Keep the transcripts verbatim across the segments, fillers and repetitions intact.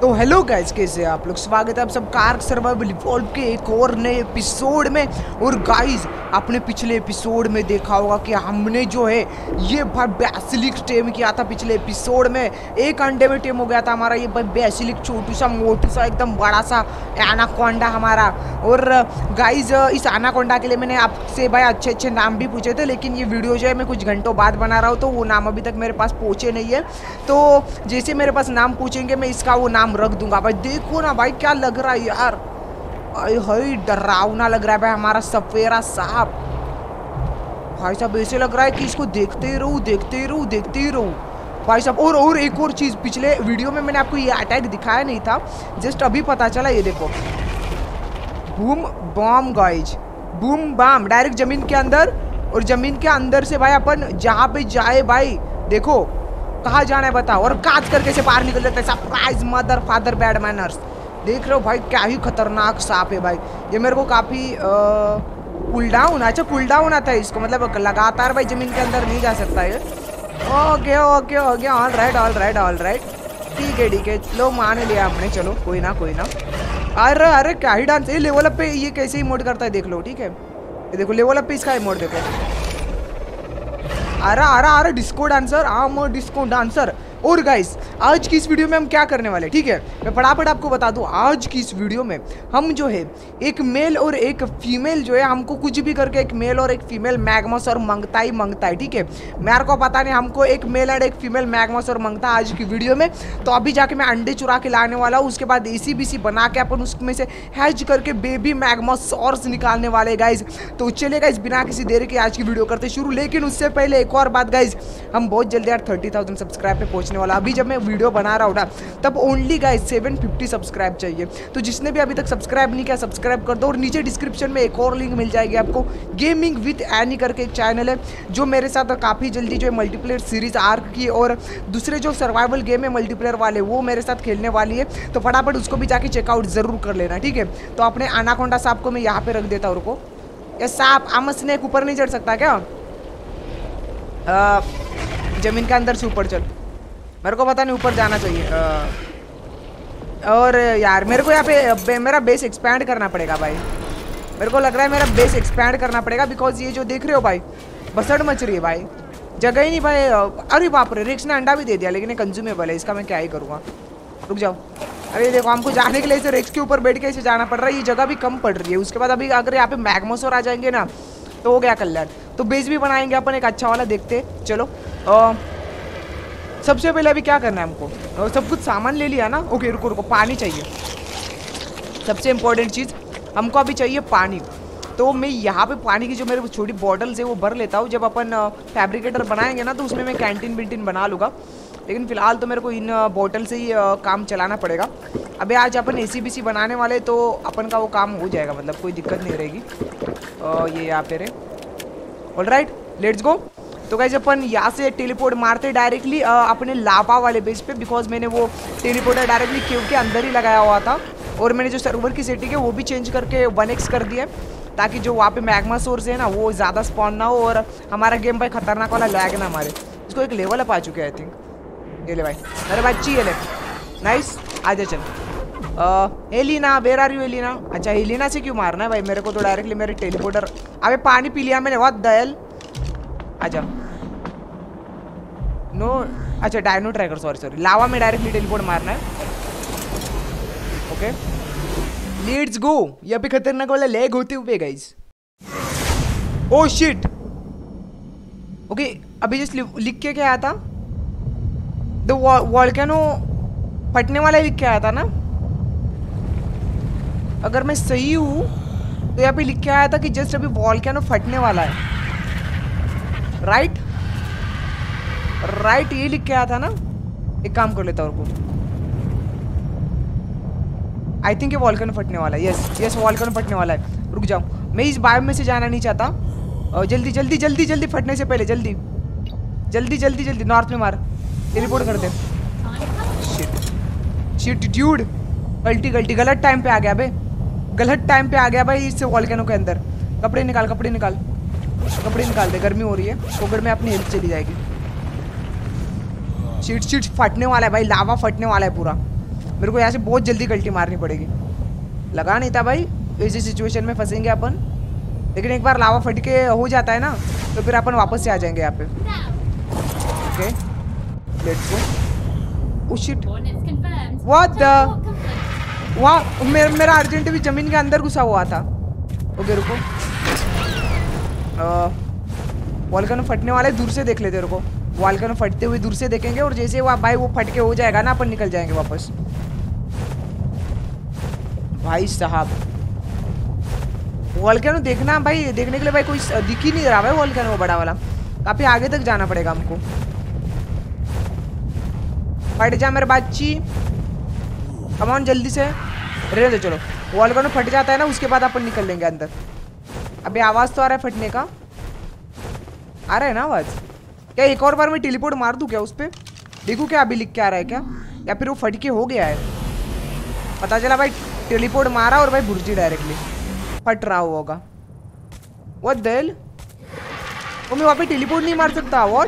तो hello guys, कैसे आप लोग? स्वागत है आप सब आर्क सर्वाइवल इवॉल्व के एक और नए एपिसोड में। और गाइस, आपने पिछले एपिसोड में देखा होगा कि हमने जो है ये भाई बेसिलिक टेम किया था। पिछले एपिसोड में एक अंडे में टेम हो गया था हमारा ये भाई बेसिलिक, छोटू सा मोटू सा एकदम बड़ा सा एनाकोंडा हमारा। और गाइस, इस एनाकोंडा के लिए मैंने आपसे भाई अच्छे अच्छे नाम भी पूछे थे, लेकिन ये वीडियो जो है मैं कुछ घंटों बाद बना रहा हूँ, तो वो नाम अभी तक मेरे पास पहुँचे नहीं है। तो जैसे मेरे पास नाम पूछेंगे मैं इसका वो नाम रख दूंगा। भाई देखो ना भाई, क्या लग रहा है यार, भाई डरावना लग रहा है भाई हमारा सफेरा सांप। भाई साहब ऐसे लग रहा है कि इसको देखते ही रहूं देखते ही रहूं देखते ही रहूं भाई साहब। और और एक और चीज़, पिछले वीडियो में मैंने आपको ये अटैक दिखाया नहीं था, जस्ट अभी पता चला। ये देखो, boom bam guys, boom bam direct जमीन के अंदर। और जमीन के अंदर से भाई अपन जहाँ पे जाए भाई, देखो कहाँ जाना है बताओ, और काज करके से बाहर निकल जाता है। Surprise mother father bad manners. देख रहे हो भाई, क्या ही खतरनाक सांप है भाई ये। मेरे को काफ़ी कूल डाउन, अच्छा कूल डाउन आता है इसको, मतलब लगातार भाई जमीन के अंदर नहीं जा सकता है। Okay okay okay, all right all right all right, ठीक है ठीक है, लो मान लिया हमने, चलो कोई ना कोई ना। अरे अरे क्या ही डांस, ये लेवल अप पे ये कैसे इमोट करता है देख लो, ठीक है। ये देखो लेवल अप पे इसका इमोट देखो। अरे अरे अरे डिस्को डांसर, आम डिस्को डांसर। और गाइस, आज की इस वीडियो में हम क्या करने वाले, ठीक है, मैं फटाफट आपको बता दूं। आज की इस वीडियो में हम जो है एक मेल और एक फीमेल जो है, हमको कुछ भी करके एक मेल और एक फीमेल मैग्मस और मंगता ही मंगता है, ठीक है। मेरे को पता नहीं, हमको एक मेल और एक फीमेल मैग्मस और मंगता आज की वीडियो में। तो अभी जाके मैं अंडे चुरा के लाने वाला हूँ, उसके बाद एसी बीसी बना के अपन उसमें से हैच करके बेबी मैग्मस सॉर्स निकालने वाले गाइज। तो चलिए गाइज, बिना किसी देरी के आज की वीडियो करते शुरू। लेकिन उससे पहले एक और बात गाइज, हम बहुत जल्दी यार थर्टी थाउजेंड सब्सक्राइब पे पहुंचने वाला। अभी जब मैं वीडियो बना रहा हूँ ना, तब only guys seven fifty subscribe चाहिए। तो जिसने भी अभी तक सब्सक्राइब नहीं किया, सब्सक्राइब कर दो। और नीचे डिस्क्रिप्शन में एक और लिंक मिल जाएगी आपको, गेमिंग विद एनी करके एक चैनल है, जो मेरे साथ काफ़ी जल्दी जो है मल्टीप्लेयर सीरीज आर्क की और दूसरे जो सर्वाइवल गेम है मल्टीप्लेयर वाले, वो मेरे साथ खेलने वाली है। तो फटाफट उसको भी जाके चेकआउट जरूर कर लेना, ठीक है। तो अपने एनाकोंडा सांप को मैं यहाँ पे रख देता हूँ। रुको, ये सांप आमस स्नेक ऊपर नहीं चढ़ सकता क्या? आ, जमीन के अंदर से ऊपर चल, मेरे को पता नहीं ऊपर जाना चाहिए। आ, और यार मेरे को यहाँ पे मेरा बेस एक्सपैंड करना पड़ेगा भाई। मेरे को लग रहा है मेरा बेस एक्सपैंड करना पड़ेगा, बिकॉज ये जो देख रहे हो भाई, बसड़ मच रही है भाई, जगह ही नहीं भाई। अरे बाप रे, रिक्स ने अंडा भी दे दिया, लेकिन ये कंज्यूमेबल है, इसका मैं क्या ही करूँगा। रुक जाओ। अरे देखो, हमको जाने के लिए इसे रिक्स के ऊपर बैठ के इसे जाना पड़ रहा है, ये जगह भी कम पड़ रही है। उसके बाद अभी अगर यहाँ पे मैग्मोसोर आ जाएंगे ना, तो हो गया कल्याण। तो बेस भी बनाएंगे अपन एक अच्छा वाला, देखते चलो। आ, सबसे पहले अभी क्या करना है हमको, सब कुछ सामान ले लिया ना। ओके रुको रुको, पानी चाहिए, सबसे इम्पोर्टेंट चीज़ हमको अभी चाहिए पानी। तो मैं यहाँ पे पानी की जो मेरे छोटी बॉटल्स है वो भर लेता हूँ। जब अपन फैब्रिकेटर बनाएंगे ना, तो उसमें मैं कैंटीन विंटीन बना लूँगा, लेकिन फिलहाल तो मेरे को इन बॉटल से ही काम चलाना पड़ेगा। अभी आज अपन एसी बीसी बनाने वाले, तो अपन का वो काम हो जाएगा, मतलब कोई दिक्कत नहीं रहेगी। ये यहाँ पे रहे, ऑल राइट लेट्स गो। तो गाइस, अपन यहाँ से टेलीपोर्ट मारते डायरेक्टली अपने लावा वाले बेस पे, बिकॉज मैंने वो टेलीपोर्टर डायरेक्टली क्यू के अंदर ही लगाया हुआ था। और मैंने जो सर्वर की सेटिंग है वो भी चेंज करके वन एक्स कर दिया, ताकि जो वहाँ पे मैग्मा सोर्स है ना, वो ज़्यादा स्पॉन ना हो और हमारा गेम भाई खतरनाक वाला लैग ना मारे। इसको एक लेवल अप आ चुके हैं आई थिंक। ये ले भाई, अरे बच्ची ये ले, नाइस, आजा चल। Elina, where are you Elina? अच्छा एलिना से क्यों मारना है भाई मेरे को, तो डायरेक्टली मेरे टेलीपोर्टर। अबे पानी पी लिया मैंने, बहुत दयाल। अच्छा नो, अच्छा dino tracker, sorry sorry, lava में डायरेक्टली टेलीपोर्ट मारना है। Okay let's go. यहाँ पे खतरनाक वाला लैग होते हुए गाइस। Oh shit. ओके अभी जस्ट लिख के क्या आया था, द वोल्केनो फटने वाला लिख के आया था ना, अगर मैं सही हूँ तो यहाँ पे लिख के आया था कि जस्ट अभी वोल्केनो फटने वाला है, राइट राइट ये लिख के आया था ना। एक काम कर लेता हूँ, आई थिंक ये वॉल्केनो फटने वाला है। यस यस वॉल्केनो फटने वाला है। रुक जाओ, मैं इस बायोम में से जाना नहीं चाहता। और जल्दी जल्दी जल्दी जल्दी फटने से पहले जल्दी जल्दी जल्दी जल्दी नॉर्थ में मार, टेलीपोर्ट कर दे। शिट शिट ड्यूड, गलती गलती, गलत टाइम पे आ गया बे, गलत टाइम पे आ गया भाई इससे वॉल्केनो के अंदर। कपड़े निकाल कपड़े निकाल कपड़े निकाल दे, गर्मी हो रही है, पोकेट में अपनी हेल्थ चली जाएगी। शीट शीट फटने वाला है भाई, लावा फटने वाला है पूरा। मेरे को यहाँ से बहुत जल्दी गलती मारनी पड़ेगी। लगा नहीं था भाई ऐसी सिचुएशन में फंसेंगे अपन, लेकिन एक बार लावा फट के हो जाता है ना तो फिर अपन वापस से आ जाएंगे यहाँ पे। Okay let's go. Oh shit what the वाह, मेरा मेरा अर्जेंट भी जमीन के अंदर घुसा हुआ था। ओके रुको, वॉल्केनो फटने वाला है, दूर से देख लेते रुको। वॉल्केनो फटते हुए दूर से देखेंगे और जैसे वो भाई वो फट के हो जाएगा ना अपन निकल जाएंगे वापस। भाई साहब वॉल्केनो देखना भाई, देखने के लिए भाई कोई दिख ही नहीं रहा भाई वॉल्केनो वो बड़ा वाला। काफी आगे तक जाना पड़ेगा हमको। फट जा मेरे बच्ची, कम ऑन जल्दी से रहने दो। चलो वॉल्केनो फट जाता है ना उसके बाद अपन निकल लेंगे अंदर। अबे आवाज तो आ रहा है फटने का, आ रहा है ना आवाज? क्या एक और बार मैं टेलीपोर्ट मार दूं क्या उस पर? देखूं क्या अभी लिख के आ रहा है क्या, या फिर वो फट के हो गया है? पता चला भाई टेलीपोर्ट मारा और भाई भुर्जी डायरेक्टली फट रहा होगा। व्हाट द हेल, वो मैं वहाँ पे टेलीपोर्ट नहीं मार सकता? व्हाट?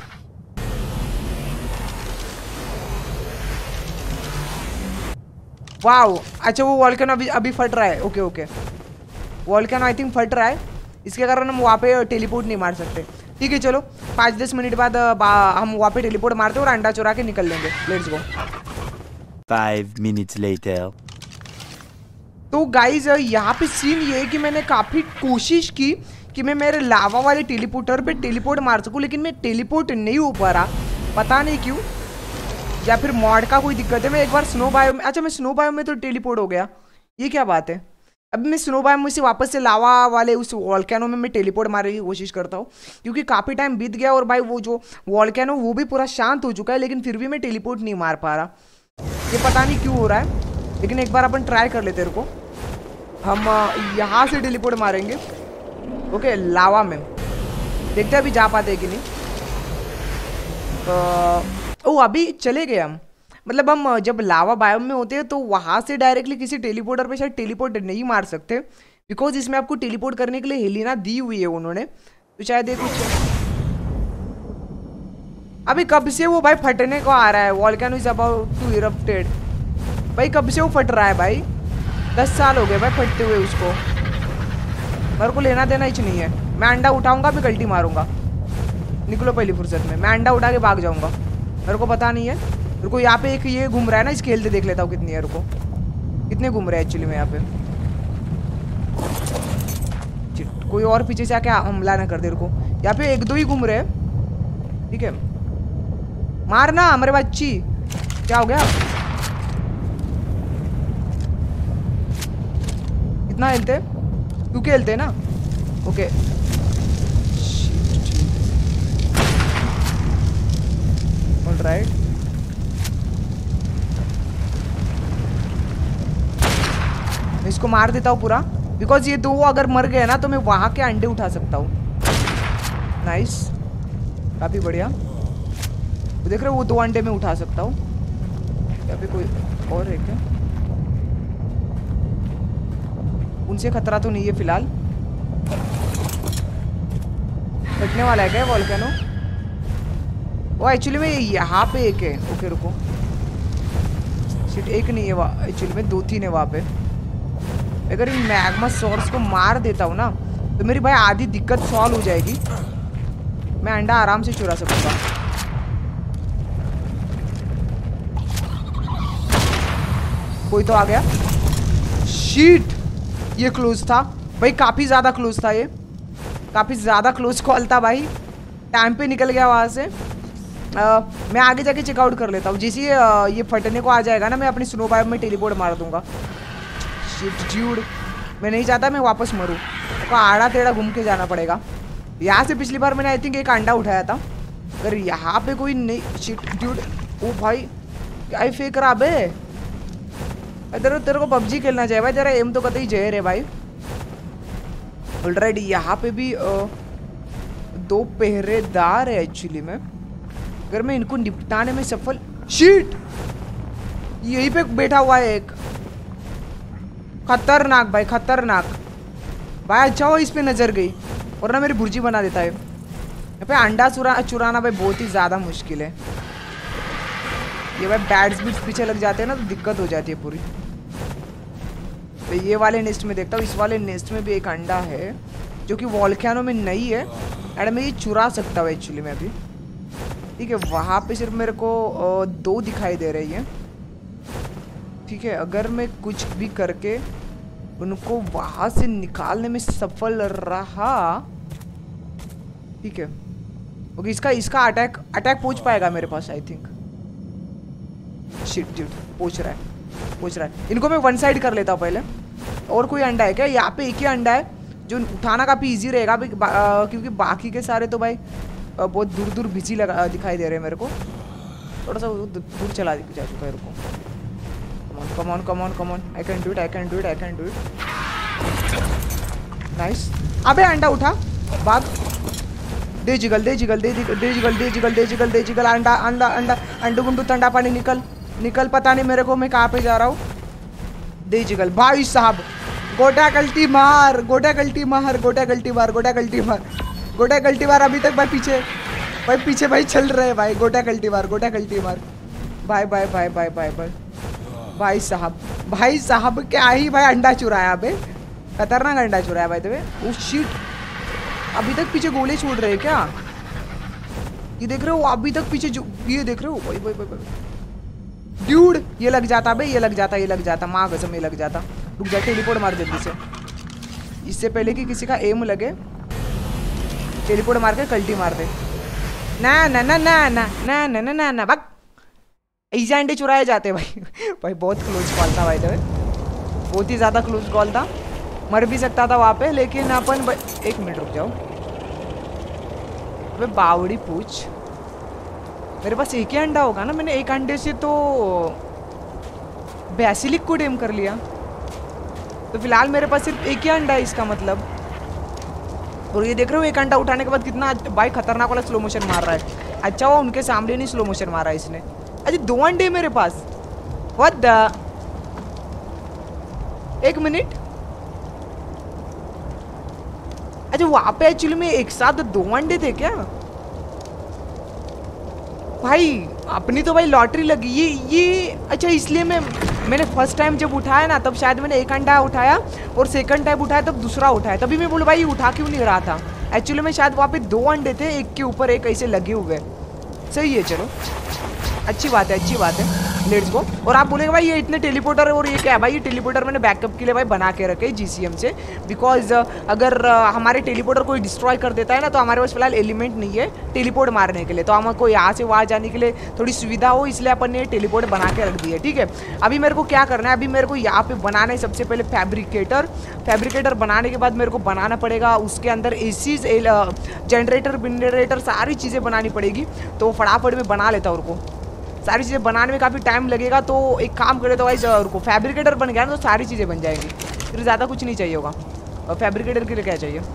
वाओ अच्छा वो वॉल्केनो अभी अभी फट रहा है। Okay okay volcano I think फट रहा है, इसके कारण हम वहाँ पे टेलीपोर्ट नहीं मार सकते। ठीक है चलो पाँच दस मिनट बाद हम वहाँ पे टेलीपोर्ट मारते और अंडा चुरा के निकल लेंगे। Let's go. Five minutes later. तो गाइज यहाँ पे सीन ये है कि मैंने काफ़ी कोशिश की कि मैं मेरे लावा वाले टेलीपोर्टर पे टेलीपोर्ट मार सकूँ, लेकिन मैं टेलीपोर्ट नहीं हो पा रहा, पता नहीं क्यों, या फिर मॉड का कोई दिक्कत है। मैं एक बार स्नो बायो में, अच्छा मैं स्नो बायो में तो टेलीपोर्ट हो गया, ये क्या बात है? अब मैं स्नो बायो में से वापस से लावा वाले उस वॉल्केनो में मैं टेलीपोर्ट मारने की कोशिश करता हूँ, क्योंकि काफ़ी टाइम बीत गया और भाई वो जो वॉल्केनो वो भी पूरा शांत हो चुका है, लेकिन फिर भी मैं टेलीपोर्ट नहीं मार पा रहा। ये पता नहीं क्यों हो रहा है, लेकिन एक बार अपन ट्राई कर लेते रुको। हम यहाँ से टेलीपोर्ट मारेंगे ओके लावा में, देखते हैं अभी जा पाते हैं कि नहीं। ओ अभी चले गए हम, मतलब हम जब लावा बायोम में होते हैं तो वहाँ से डायरेक्टली किसी टेलीपोर्टर पे शायद टेलीपोर्ट नहीं मार सकते, बिकॉज इसमें आपको टेलीपोर्ट करने के लिए हेलिना दी हुई है उन्होंने, तो शायद ये कुछ। अभी कब से वो भाई फटने को आ रहा है, volcano is about to erupted. भाई कब से वो फट रहा है भाई, दस साल हो गए भाई फटते हुए उसको, मेरे को लेना देना ही नहीं है। मैं अंडा उठाऊंगा फिर गलती मारूंगा, निकलो पहली फुर्सत में, मैं अंडा उठा के भाग जाऊंगा, मेरे को पता नहीं है। रुको यहाँ पे एक ये घूम रहा है ना, इसके खेलते देख लेता हूँ कितनी है, रुको कितने घूम रहे हैं एक्चुअली में यहाँ पे। कोई और पीछे से आके हमला ना कर दे, रुको यहाँ पे एक दो ही घूम रहे हैं, ठीक है मारना हमारे बच्ची। क्या हो गया, कितना हेलते तू के हेलते ना? ओके ऑलराइट, मैं इसको मार देता हूँ पूरा, बिकॉज ये दो अगर मर गए ना तो मैं वहां के अंडे उठा सकता हूँ। नाइस काफी बढ़िया, वो देख रहे हो वो दो अंडे में उठा सकता हूँ। यहाँ पे कोई और है क्या? उनसे खतरा तो नहीं है फिलहाल। फटने वाला है क्या वॉल्केनो? वो एक्चुअली में यहाँ पे एक है। ओके रुको, सिर्फ एक नहीं है वहाँ, एक्चुअली में दो तीन है वहाँ पे। अगर इन मैग्मा सोर्स को मार देता हूँ ना तो मेरी भाई आधी दिक्कत सॉल्व हो जाएगी, मैं अंडा आराम से चुरा सकूंगा। कोई तो आ गया, शीट ये क्लोज था भाई, काफी ज्यादा क्लोज था, ये काफी ज्यादा क्लोज कॉल था भाई, टाइम पे निकल गया वहां से। आ, मैं आगे जाके चेकआउट कर लेता हूँ, जैसे ये, ये फटने को आ जाएगा ना मैं अपनी स्नो बायोम में टेलीपोर्ट मार दूंगा। शिट ड्यूड, मैं नहीं चाहता मैं वापस मरूँ, तो आड़ा टेढ़ा घूम के जाना पड़ेगा। यहाँ से पिछली बार मैंने आई थिंक एक अंडा उठाया था, अगर यहाँ पे कोई नहीं। शिट ड्यूड, ओ भाई क्या ही फेंक रहा बे, तेरे तेरे को पबजी खेलना चाहिए भाई, तेरा एम तो कतई जहर है भाई। ऑलराइट यहाँ पे भी आ, दो पहरेदार है एक्चुअली में, अगर मैं इनको निपटाने में सफल। शिट यहीं पे बैठा हुआ है एक, खतरनाक भाई खतरनाक भाई। अच्छा हो इस पे नजर गई और ना मेरी भुर्जी बना देता है। यहाँ पे अंडा चुरा चुराना भाई बहुत ही ज्यादा मुश्किल है। ये भाई बैट्स भी पीछे लग जाते हैं ना तो दिक्कत हो जाती है पूरी। तो ये वाले नेस्ट में देखता हूँ, इस वाले नेस्ट में भी एक अंडा है जो कि वॉल्केनो में नहीं है एंड मैं ये चुरा सकता हूँ एक्चुअली मैं अभी। ठीक है, वहाँ पे सिर्फ मेरे को दो दिखाई दे रही है। ठीक है, अगर मैं कुछ भी करके उनको वहाँ से निकालने में सफल रहा, ठीक है, ओके, इसका इसका अटैक अटैक पहुँच पाएगा मेरे पास आई थिंक। शिट शिट पहुँच रहा है पहुँच रहा है। इनको मैं वन साइड कर लेता हूँ पहले। और कोई अंडा है क्या? यहाँ पे एक ही अंडा है जो उठाना काफ़ी इजी रहेगा बा, आ, क्योंकि बाकी के सारे तो भाई आ, बहुत दूर दूर बिजी लगा दिखाई दे रहे हैं मेरे को। थोड़ा सा दूर चला जा चुका है। रुको, come on come on come on, I can do it I can do it I can do it. Nice. अबे अंडा उठा, भाग, दे जिगल दे जिगल दे जिगल दे जिगल दे जिगल दे जिगल दे जिगल। अंडा अंडा अंडा अंडू गुंडू ठंडा पानी, निकल निकल, पता नहीं मेरे को मैं कहाँ पे जा रहा हूँ। दे जिगल भाई साहब, गोटा गलती मार, गोटा गलती मार, गोटा गलती मार, गोटा गलती मार, गोटा गलती मार। अभी तक भाई पीछे भाई पीछे भाई चल रहे हैं भाई। गोटा गलती मार, गोटा गलती मार, भाई भाई भाई भाई भाई भाई भाई साहब, भाई साहब क्या ही भाई अंडा चुराया अबे, खतरनाक अंडा चुराया भाई। तुम्हें ओ शिट, अभी तक पीछे गोले छोड़ रहे हैं क्या? ये देख रहे हो, अभी तक पीछे जो ये देख रहे हो भाई भाई भाई ड्यूड, ये लग जाता बे, ये लग जाता ये लग जाता माँ कसम ये लग जाता। रुक जा, टेलीपोर्ट मार जल्दी से, इससे पहले कि किसी का एम लगे। टेलीपोर्ट मार के कल्टी मार दे। ना ना ना ना ना ना ना ना ना ना बक, ऐसे अंडे चुराए जाते भाई। भाई बहुत क्लोज कॉल था भाई, तो बहुत ही ज़्यादा क्लोज कॉल था। मर भी सकता था वहाँ पे, लेकिन अपन एक मिनट रुक जाओ। अबे बावड़ी पूछ, मेरे पास एक ही अंडा होगा ना? मैंने एक अंडे से तो बेसिलिक को डेम कर लिया, तो फिलहाल मेरे पास सिर्फ एक ही अंडा है इसका मतलब। और ये देख रहे हो एक अंडा उठाने के बाद कितना भाई खतरनाक वाला स्लो मोशन मार रहा है। अच्छा वो उनके सामने नहीं स्लो मोशन मारा है इसने। अच्छा दो अंडे मेरे पास, व्हाट द, एक मिनट। अच्छा वहाँ पे एक्चुअली में एक साथ दो अंडे थे क्या? भाई अपनी तो भाई लॉटरी लगी ये ये अच्छा इसलिए मैं मैंने फर्स्ट टाइम जब उठाया ना तब शायद मैंने एक अंडा उठाया और सेकंड टाइम उठाया तब दूसरा उठाया, तभी मैं बोलूँ भाई उठा क्यों नहीं रहा था। एक्चुअली में शायद वहाँ पे दो अंडे थे, एक के ऊपर एक ऐसे लगे हुए। सही है, चलो अच्छी बात है अच्छी बात है, लेट्स गो। और आप बोलेंगे भाई ये इतने टेलीपोर्टर और ये क्या है? भाई ये टेलीपोर्टर मैंने बैकअप के लिए भाई बना के रखे जीसीएम से, बिकॉज अगर हमारे टेलीपोर्टर कोई डिस्ट्रॉय कर देता है ना तो हमारे पास फिलहाल एलिमेंट नहीं है टेलीपोर्ट मारने के लिए, तो हमको यहाँ से वहाँ जाने के लिए थोड़ी सुविधा हो, इसलिए अपन ने टेलीपोर्ट बना के रख दिया। ठीक है, अभी मेरे को क्या करना है? अभी मेरे को यहाँ पे बनाना है सबसे पहले फैब्रिकेटर। फैब्रिकेटर बनाने के बाद मेरे को बनाना पड़ेगा उसके अंदर एसीज, जनरेटर जनरेटर सारी चीज़ें बनानी पड़ेगी। तो फटाफट में बना लेता हूँ, उनको सारी चीज़ें बनाने में काफ़ी टाइम लगेगा। तो एक काम करे तो भाई रुको, फैब्रिकेटर बन गया ना तो सारी चीज़ें बन जाएंगी, फिर ज़्यादा कुछ नहीं चाहिए होगा। और फैब्रिकेटर के लिए क्या चाहिए?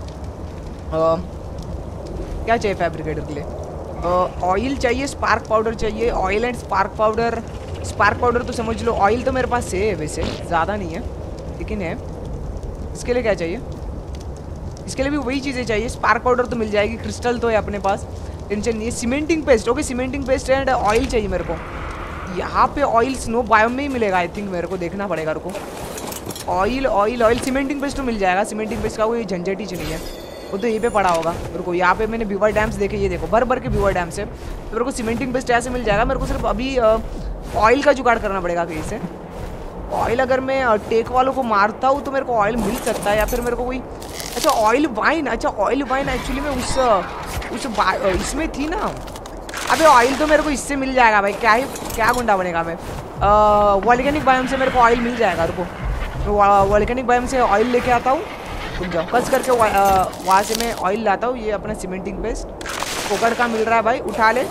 आ, क्या चाहिए फैब्रिकेटर के लिए? ऑयल चाहिए, स्पार्क पाउडर चाहिए। Oil and spark powder, spark powder तो समझ लो, ऑयल तो मेरे पास है वैसे, ज़्यादा नहीं है लेकिन है। इसके लिए क्या चाहिए? इसके लिए भी वही चीज़ें चाहिए। स्पार्क पाउडर तो मिल जाएगी, क्रिस्टल तो है अपने पास, टेंशन नहीं है। Cementing paste, okay cementing paste and oil चाहिए मेरे को। यहाँ पे ऑयल स्नो बायोम में ही मिलेगा आई थिंक, मेरे को देखना पड़ेगा। रुको, oil oil oil cementing paste तो मिल जाएगा, सीमेंटिंग पेस्ट का कोई झंझट ही नहीं है, वो तो यहीं पे पड़ा होगा। रुको, यहाँ पे मैंने बीवर डैम्स देखे, ये देखो भर भर के बीवर डैम्स है, तो मेरे को सीमेंटिंग पेस्ट ऐसे मिल जाएगा। मेरे को सिर्फ अभी ऑयल का जुगाड़ करना पड़ेगा कहीं से। ऑयल अगर मैं टेक वालों को मारता हूँ तो मेरे को ऑयल मिल सकता है, या फिर मेरे को कोई अच्छा ऑयल वाइन, अच्छा ऑयल वाइन एक्चुअली में उस उस इसमें थी ना। अबे ऑयल तो मेरे को इससे मिल जाएगा भाई, क्या ही क्या गुंडा बनेगा मैं। वॉल्केनिक बायोम से मेरे को ऑयल मिल जाएगा। रुको, तो वॉल्केनिक बायोम से ऑयल लेके आता हूँ, रुक जाओ, कस करके वहाँ से मैं ऑयल लाता हूँ। ये अपना सीमेंटिंग पेस्ट पोकर का मिल रहा है भाई, उठा ले।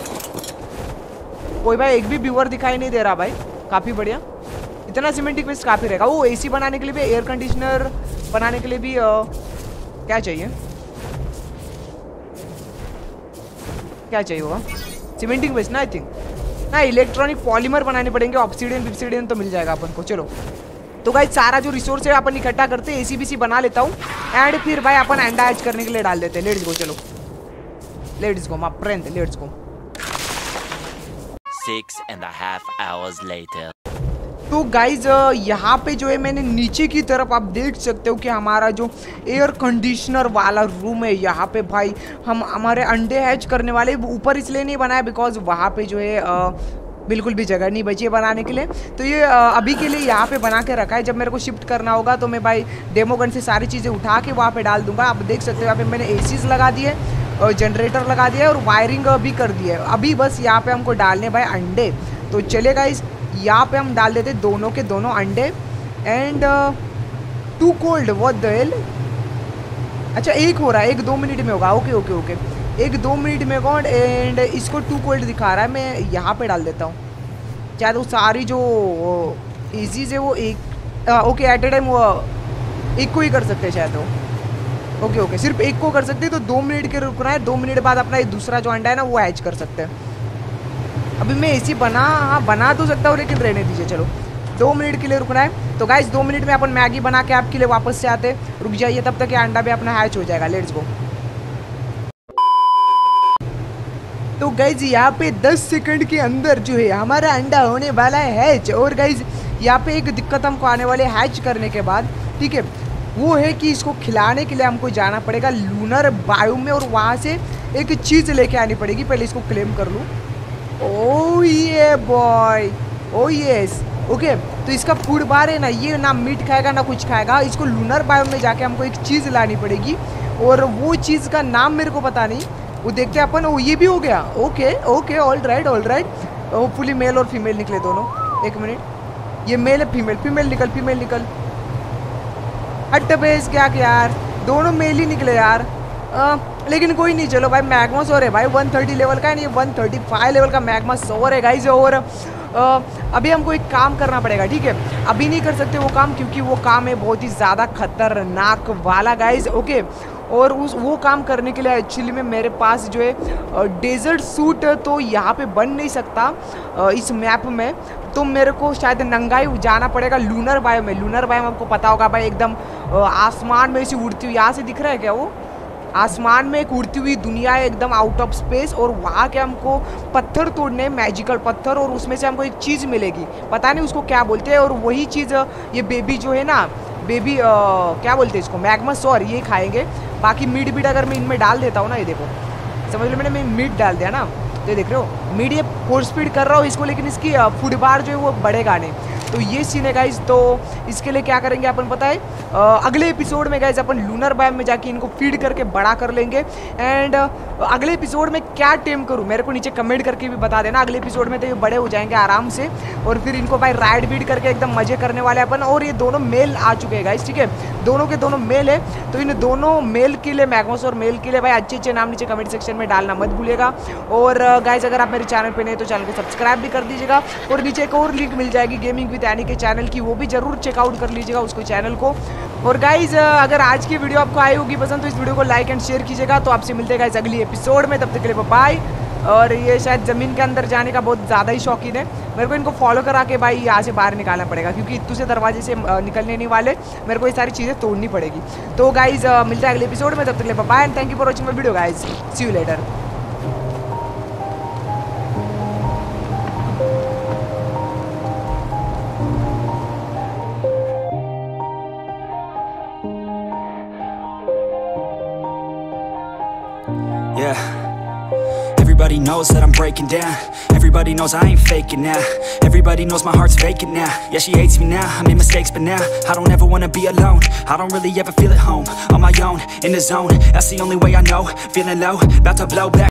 कोई भाई एक भी व्यूअर दिखाई नहीं दे रहा भाई, काफ़ी बढ़िया। इतना सीमेंटिंग पेस्ट काफ़ी रहेगा। वो एसी बनाने के लिए भी, एयर कंडीशनर बनाने के लिए भी आ, क्या चाहिए क्या चाहिए होगा? सीमेंटिंग पेस्ट ना आई थिंक ना, इलेक्ट्रॉनिक पॉलीमर बनाने पड़ेंगे। ऑब्सीडियन ऑब्सीडियन तो मिल जाएगा अपन को। चलो तो गाइस सारा जो रिसोर्स है अपन इकट्ठा करते हैं, एसी बीसी बना लेता हूँ एंड फिर भाई अपन अंडा हैच करने के लिए डाल देते हैं। लेट्स गो, चलो let's go my friend, let's go. Six and a half hours later. तो गाइज यहाँ पे जो है मैंने नीचे की तरफ आप देख सकते हो कि हमारा जो एयर कंडीशनर वाला रूम है, यहाँ पे भाई हम हमारे अंडे हैच करने वाले ऊपर इसलिए नहीं बनाया बिकॉज वहाँ पे जो है आ, बिल्कुल भी जगह नहीं बची है बनाने के लिए। तो ये आ, अभी के लिए यहाँ पे बना के रखा है। जब मेरे को शिफ्ट करना होगा तो मैं भाई डेमो गन से सारी चीज़ें उठा के वहाँ पे डाल दूंगा। आप देख सकते हो यहाँ पे मैंने एसीज लगा दिए और जनरेटर लगा दिया और वायरिंग भी कर दी है। अभी बस यहाँ पे हमको डालने भाई अंडे। तो चलिए गाइस यहाँ पे हम डाल देते दोनों के दोनों अंडे and too cold what the hell. अच्छा एक हो रहा है, एक दो मिनट में होगा। ओके ओके ओके एक दो मिनट में कौन एंड इसको टू कोल्ड दिखा रहा है। मैं यहाँ पे डाल देता हूँ। चाहे तो सारी जो इजीज है वो एक ओके एट ए टाइम वो एक को ही कर सकते हैं शायद। तो ओके ओके सिर्फ एक को कर सकते हैं। तो दो मिनट के रुकना है, दो मिनट बाद अपना दूसरा जो अंडा है ना वो हैच कर सकते हैं। अभी मैं एसी बना हाँ बना तो सकता हूँ लेकिन रहने दीजिए। चलो दो मिनट के लिए रुकना है। तो गाइस दो मिनट में अपन मैगी बना के आपके लिए वापस से आते। रुक जाइए, तब तक ये अंडा भी अपना हैच हो जाएगा। Let's go. तो गाइज यहाँ पे दस सेकंड के अंदर जो है हमारा अंडा होने वाला है हैच। और गाइज यहाँ पे एक दिक्कत हमको आने वाले हैच करने के बाद, ठीक है, वो है कि इसको खिलाने के लिए हमको जाना पड़ेगा लूनर बायोम में और वहाँ से एक चीज़ लेके आनी पड़ेगी। पहले इसको क्लेम कर लूँ। ओह ये बॉय, ओह यस ओके। तो इसका फूड बार है ना, ये ना मीट खाएगा ना कुछ खाएगा। इसको लूनर बायोम में जाके हमको एक चीज़ लानी पड़ेगी और वो चीज़ का नाम मेरे को पता नहीं, वो देखते हैं अपन। ओ ये भी हो गया। Okay okay all right all right. Hopefully male और फीमेल निकले दोनों। एक मिनट, ये मेल है फीमेल, फीमेल निकल फीमेल निकल। हट बेस क्या क्या यार, दोनों मेल ही निकले यार। आ, लेकिन कोई नहीं, चलो भाई मैग्मा सोर है भाई वन थर्टी लेवल का है नहीं, वन थर्टी फाइव लेवल का मैग्मा सोर है गाइज। और आ, अभी हमको एक काम करना पड़ेगा, ठीक है। अभी नहीं कर सकते वो काम क्योंकि वो काम है बहुत ही ज़्यादा खतरनाक वाला गाइज। ओके और उस वो काम करने के लिए एक्चुअली में मेरे पास जो है डेजर्ट सूट तो यहाँ पे बन नहीं सकता इस मैप में। तो मेरे को शायद नंगाई जाना पड़ेगा लूनर बायो में। लूनर बायो में आपको पता होगा भाई एकदम आसमान में ऐसी उड़ती हुई, यहाँ से दिख रहा है क्या वो आसमान में एक उड़ती हुई दुनिया है एकदम आउट ऑफ स्पेस। और वहाँ के हमको पत्थर तोड़ने, मैजिकल पत्थर, और उसमें से हमको एक चीज़ मिलेगी, पता नहीं उसको क्या बोलते हैं। और वही चीज़ ये बेबी जो है ना, बेबी आ, क्या बोलते हैं इसको, मैग्मा सॉर, ये खाएंगे। बाकी मीट बीट अगर मैं इनमें डाल देता हूँ ना, ये देखो समझ लो मैंने मैं मीट डाल दिया ना, तो ये देख रहे हो मीट ये फोर्स स्पीड कर रहा हूँ इसको, लेकिन इसकी फूड बार जो है वो बढ़ेगा नहीं। तो ये सीन है गाइज। तो इसके लिए क्या करेंगे अपन पता है, आ, अगले एपिसोड में गाइज अपन लूनर बायोम में जाके इनको फीड करके बड़ा कर लेंगे। एंड अगले एपिसोड में क्या टेम करूँ मेरे को नीचे कमेंट करके भी बता देना। अगले एपिसोड में तो ये बड़े हो जाएंगे आराम से और फिर इनको भाई राइड बीड करके एकदम मजे करने वाले अपन। और ये दोनों मेल आ चुके हैं गाइज, ठीक है, दोनों के दोनों मेल है। तो इन दोनों मेल के लिए मैग्मोस और मेल के लिए भाई अच्छे अच्छे नाम नीचे कमेंट सेक्शन में डालना मत भूलिएगा। और गाइज अगर आप मेरे चैनल पे नहीं तो चैनल को सब्सक्राइब भी कर दीजिएगा। और नीचे एक और लिंक मिल जाएगी गेमिंग विद एनी के चैनल की, वो भी जरूर चेकआउट कर लीजिएगा उसको चैनल को। और गाइज अगर आज की वीडियो आपको आई होगी पसंद तो इस वीडियो को लाइक एंड शेयर कीजिएगा। तो आपसे मिलते हैं गाइज अगली एपिसोड में, तब तक के लिए बाय। और ये शायद ज़मीन के अंदर जाने का बहुत ज़्यादा ही शौकीन है, मेरे को इनको फॉलो करा के भाई यहाँ से बाहर निकालना पड़ेगा क्योंकि इतू से दरवाजे से निकलने नहीं वाले, मेरे को ये सारी चीज़ें तोड़नी पड़ेगी। तो गाइज मिलते हैं अगले एपिसोड में, तब तक के लिए bye and thank you for watching my video guys, see you later. Yeah, everybody knows that I'm breaking down. Everybody knows I ain't faking now. Everybody knows my heart's vacant now. Yeah, she hates me now, I made mistakes but now I don't ever wanna be alone. I don't really ever feel at home. On my own, in the zone, that's the only way I know. Feeling low, about to blow back.